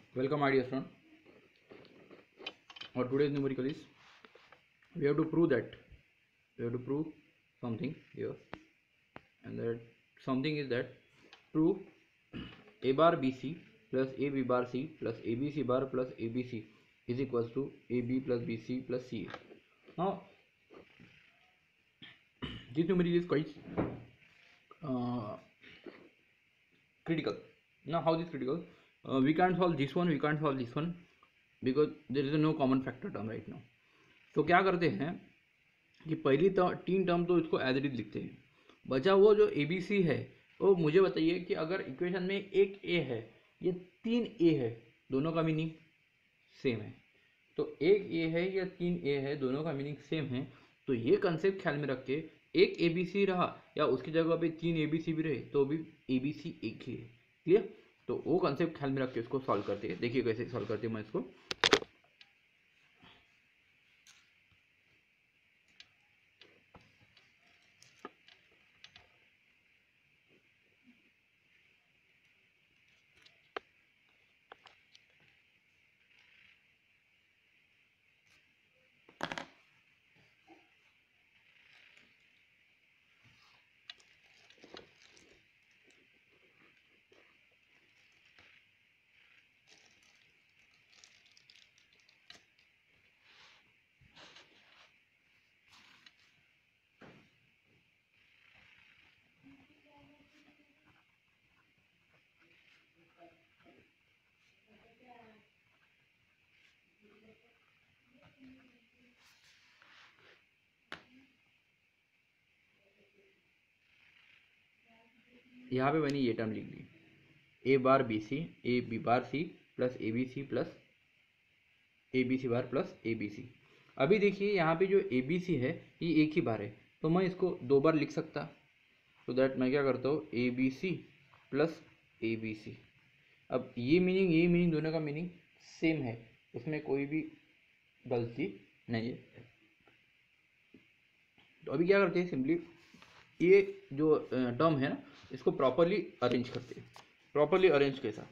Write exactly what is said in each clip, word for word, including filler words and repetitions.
Welcome, my dear student. Our today's numerical is we have to prove that we have to prove something here, and that something is that prove a bar bc plus ab bar c plus abc bar plus abc is equals to ab plus bc plus ca. Now this numerical is quite uh, critical. Now how this critical? Uh, we can't solve this one, we can't solve this one because there is no common factor term right now. तो क्या करते हैं कि पहली तीन term तो इसको as it is लिखते हैं, बचा वो जो ए बी सी है वो मुझे बताइए कि अगर इक्वेशन में एक ए है ये तीन ए है, दोनों का मीनिंग सेम है, तो एक ए है या तीन ए है दोनों का मीनिंग सेम है, तो ये कंसेप्ट ख्याल में रख के एक ए बी सी रहा या उसकी जगह पे तीन ए बी सी भी रहे तो भी ए बी सी एक ही है। क्लियर? तो वो कंसेप्ट ख्याल में रख के इसको सॉल्व करते हैं। देखिए कैसे सॉल्व करते हैं मैं इसको। यहाँ पे मैंने ये टर्म लिख दी, A bar B C A B bar C plus A B C plus A B C bar plus A B C. अभी देखिए यहाँ पे जो ए बी सी है ये एक ही बार है, तो मैं इसको दो बार लिख सकता, तो दैट मैं क्या करता हूँ A B C plus A B C. अब ये मीनिंग ये मीनिंग दोनों का मीनिंग सेम है, इसमें कोई भी गलती नहीं है। तो अभी क्या करते हैं, सिंपली ये जो टर्म है ना इसको प्रॉपरली अरेंज करते हैं। प्रॉपरली अरेंज कैसा?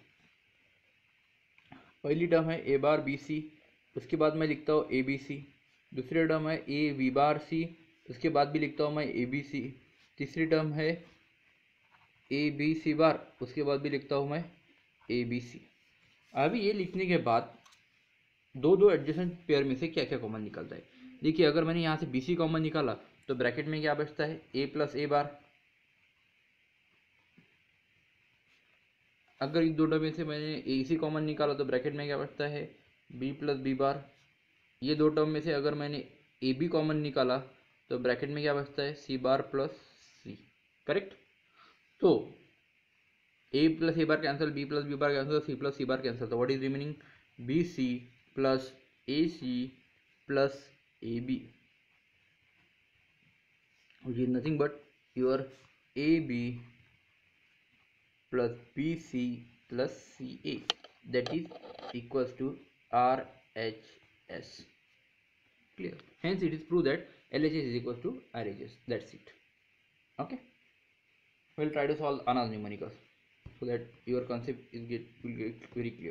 पहली टर्म है ए बार बी सी, उसके बाद मैं लिखता हूँ ए बी सी। दूसरी टर्म है ए बी बार सी, उसके बाद भी लिखता हूँ मैं ए बी सी। तीसरी टर्म है ए बी सी बार, उसके बाद भी लिखता हूँ मैं ए बी सी। अभी ये लिखने के बाद दो दो एडजेसेंट पेयर में से क्या क्या कॉमन निकलता है। देखिए अगर मैंने यहाँ से बी सी कॉमन निकाला तो ब्रैकेट में क्या बचता है ए प्लस ए बार। अगर इन दो टर्म में से मैंने ए सी कॉमन निकाला तो ब्रैकेट में क्या बचता है बी प्लस बी बार। ये दो टर्म में से अगर मैंने ए बी कॉमन निकाला तो ब्रैकेट में क्या बचता है सी बार प्लस सी। करेक्ट? तो A plus A bar cancel, B plus B bar cancel, C plus C bar cancel, तो what is remaining B C plus A C plus A B, which is nothing but your A B plus B C plus C A, that is equals to R H S. Clear? Hence it is proved that L H S is equals to R H S. That's it. Okay. We'll try to solve another numerical so that your concept is get will get very clear.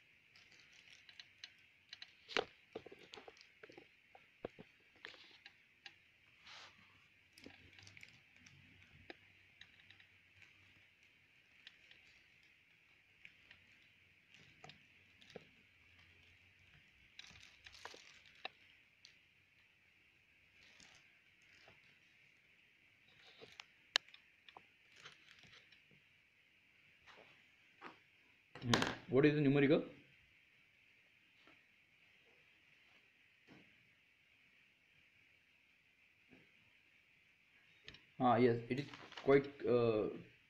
What is the numerical? Ah, yes, it is quite uh,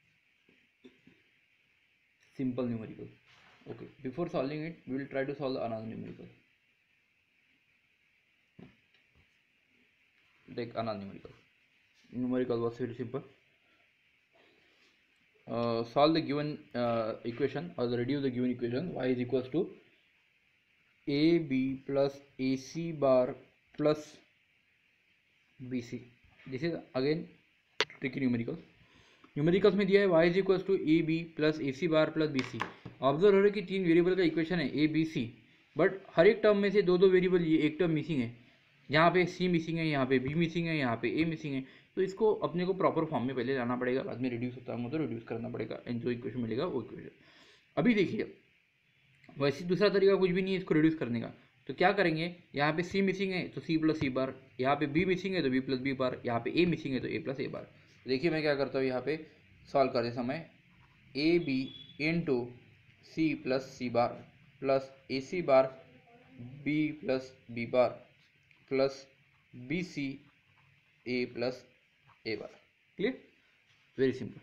simple numerical. Okay, before solving it, we will try to solve another numerical. Take another numerical. Numerical was very simple. Uh, solve the given uh, equation or the reduce the given equation y is equals to ab plus ac bar plus bc. This is again tricky numerical. Numericals में दिया है y is equals to A B plus A C bar plus B C. Observe हो रहा है कि तीन variable का equation है ए बी सी, बट हर एक टर्म में से दो दो वेरिएबल, ये एक टर्म मिसिंग है, यहाँ पे सी मिसिंग है, यहाँ पे बी मिसिंग है, यहाँ पे ए मिसिंग है। तो इसको अपने को प्रॉपर फॉर्म में पहले लाना पड़ेगा, बाद में रिड्यूस होता है तो रिड्यूस करना पड़ेगा, एंड जो इक्वेशन मिलेगा वो इक्वेशन। अभी देखिए वैसे दूसरा तरीका कुछ भी नहीं है इसको रिड्यूस करने का। तो क्या करेंगे, यहाँ पे सी मिसिंग है तो सी प्लस सी बार, यहाँ पे बी मिसिंग है तो बी प्लस बी बार, यहाँ पे ए मिसिंग है तो ए प्लस ए बार। देखिए मैं क्या करता हूँ, यहाँ पे सॉल्व करते समय A B into C plus C bar plus A C bar B plus B bar plus B C A plus A bar. Clear, very simple.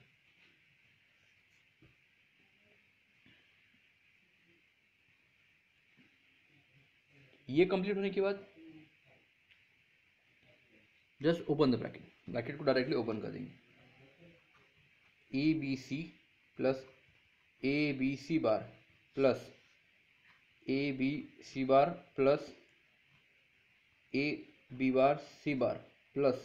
ये कंप्लीट होने के बाद just open the bracket, bracket को directly open कर देंगे, A B C plus A B C bar plus A B C bar plus A B bar C bar plus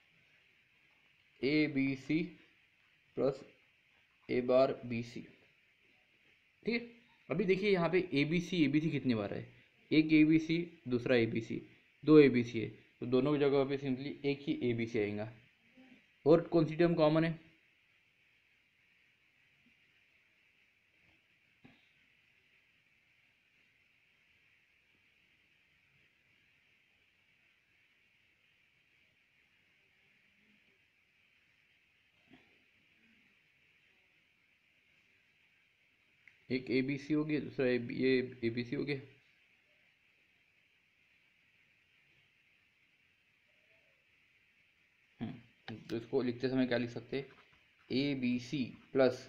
A B C plus A bar B C. ठीक है, अभी देखिए यहाँ पे ए B C A B सी कितनी बार है, एक ए B सी दूसरा ए बी सी, दो ए बी सी है, तो दोनों की जगह पे सिंपली एक ही ए बी सी आएगा। और कौन सी टर्म कॉमन है, एक ए बी सी हो गया, दूसरा ए बी ए बी सी हो गया। हम्म, तो इसको लिखते समय क्या लिख सकते हैं, A B C plus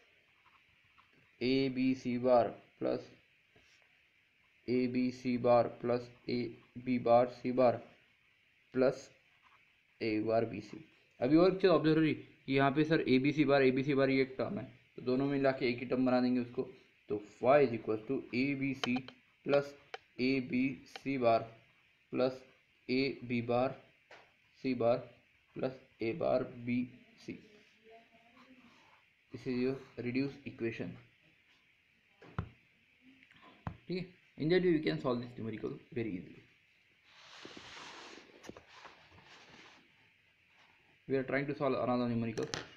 A B C bar plus A B C bar plus A B bar C bar plus A bar B C. अभी और चीज़ ऑब्जर्व हो रही कि यहाँ पे sir A B C bar A B C bar ये एक टर्म है, तो दोनों मिला के एक ही टर्म बना देंगे उसको। तो y is equal to A B C plus A B C bar plus A B bar C bar plus A bar B C. This is your reduce equation. ठीक है, in that way we can solve this numerical very easily. We are trying to solve another numerical.